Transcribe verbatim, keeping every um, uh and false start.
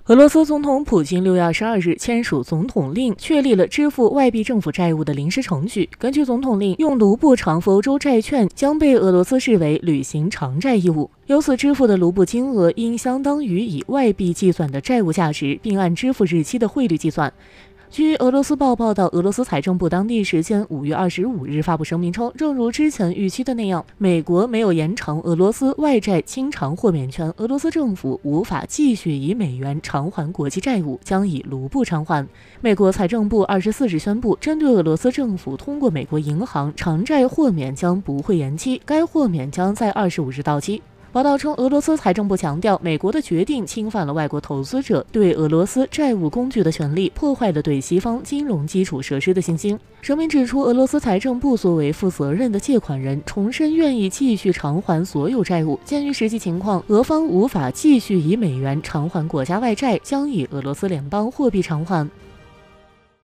俄罗斯总统普京六月二十二日签署总统令，确立了支付外币政府债务的临时程序。根据总统令，用卢布偿付欧洲债券将被俄罗斯视为履行偿债义务，由此支付的卢布金额应相当于以外币计算的债务价值，并按支付日期的汇率计算。据俄罗斯报报道，俄罗斯财政部当地时间五月二十五日发布声明称，正如之前预期的那样，美国没有延长俄罗斯外债清偿豁免权，俄罗斯政府无法继续以美元偿还国际债务，将以卢布偿还。美国财政部二十四日宣布，针对俄罗斯政府通过美国银行偿债豁免将不会延期，该豁免将在二十五日到期。报道称，俄罗斯财政部强调，美国的决定侵犯了外国投资者对俄罗斯债务工具的权利，破坏了对西方金融基础设施的信心。声明指出，俄罗斯财政部作为负责任的借款人，重申愿意继续偿还所有债务。鉴于实际情况，俄方无法继续以美元偿还国家外债，将以俄罗斯联邦货币偿还。